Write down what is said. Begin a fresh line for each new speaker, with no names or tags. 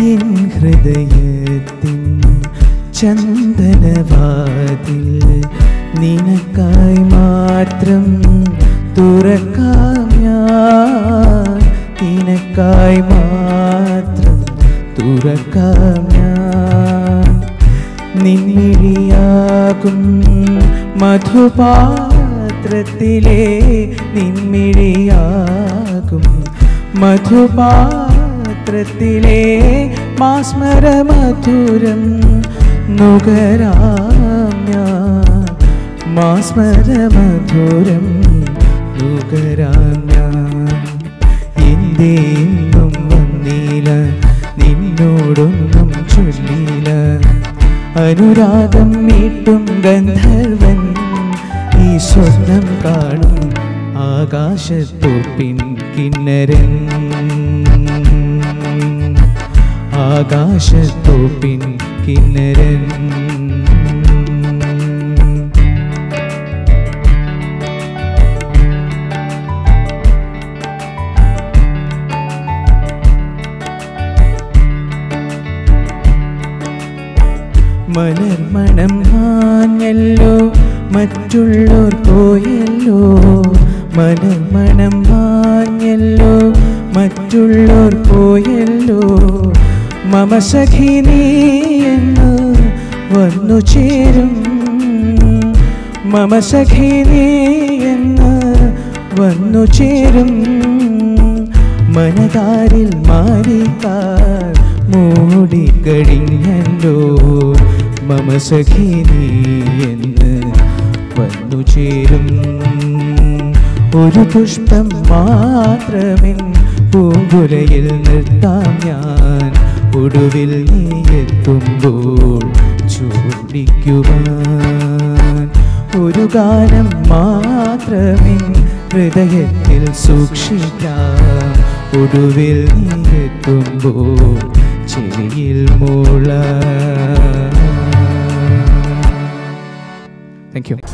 N ഹൃദയത്തിൻ ചന്ദനവാതിൽ നിനക്കായി മാത്രം തുറക്കാം ഞാൻ, നിനക്കായി മാത്രം തുറക്കാം ഞാൻ. നിൻമിഴിയാകും മധുപാത്രത്തിലെ നിൻമിഴിയാകും മധുപാത്രത്തിലെ മാസ്മരമധുരം നുകരാം ഞാൻ, മാസ്മരമധുരം നുകരാം ഞാൻ. എന്തേ ഇന്നും വന്നില്ല, നിന്നോടൊന്നും ചൊല്ലില്ല, അനുരാഗം മീട്ടും ഗന്ധർവൻ ഈ സ്വപ്നം കാണും ആകാശത്തോപ്പിൻ കിന്നരൻ, ആകാശത്തോപ്പിൻ കിന്നരൻ. മലർമണം മാഞ്ഞല്ലോ മറ്റുള്ളോർ പോയല്ലോ, മലർമണം മാഞ്ഞല്ലോ മറ്റുള്ളോർ പോയല്ലോ, മമ സഖി നീ എന്ന് വന്നു ചേരും, മമ സഖി നീ എന്ന് വന്നു ചേരും. മനതാരിൽ മാറിക്കാർ മൂടിക്കഴിഞ്ഞല്ലോ, മമ സഖി നീ എന്ന് വന്നു ചേരും. ഒരു പുഷ്പം മാത്രമേ പൂങ്കുലയിൽ നിർത്താം ഞാൻ, ഒടുവിൽ നീ എത്തുമ്പോൾ ചൂടിക്കുവാൻ. ഒരു ഗാനം മാത്രമേ ഹൃദയത്തിൽ സൂക്ഷിക്കാം, ഒടുവിൽ നീ എത്തുമ്പോൾ ചെവിയിൽ മൂളാം. Thank you.